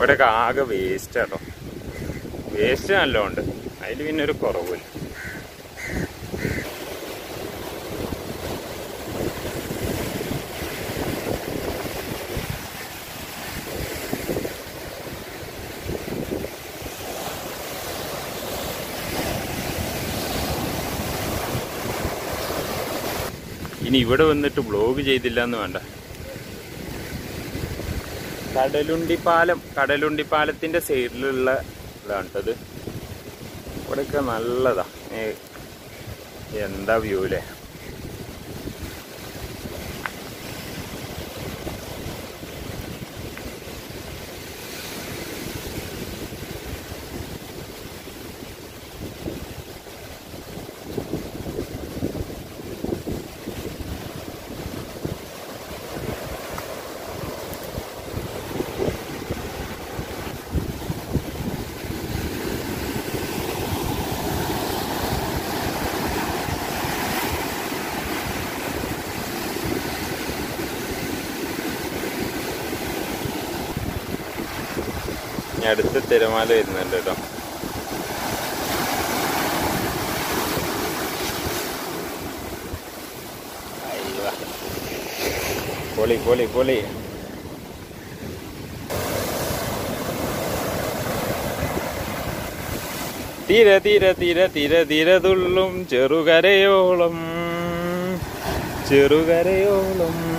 ഇവിടെയൊക്കെ ആകെ വേസ്റ്റ് കേട്ടോ. വേസ്റ്റ് നല്ലോണ്ട്, അതിൽ പിന്നെ ഒരു കുറവില്ല. ഇനി ഇവിടെ വന്നിട്ട് വ്ലോഗ് ചെയ്തില്ല എന്ന് വേണ്ട. കടലുണ്ടിപ്പാലത്തിന്റെ സൈഡിലുള്ള ഇതാണിട്ടത്. ഇവിടെയൊക്കെ നല്ലതാ. എന്താ വ്യൂ അല്ലേ. അടുത്ത തിരമാല വരുന്നുണ്ട് കേട്ടോ. പൊളി പൊളി പൊളി. തീരെ തീരെ തീരെ തീരെ തീരെ തുള്ളും ചെറുകരയോളം ചെറുകരയോളം.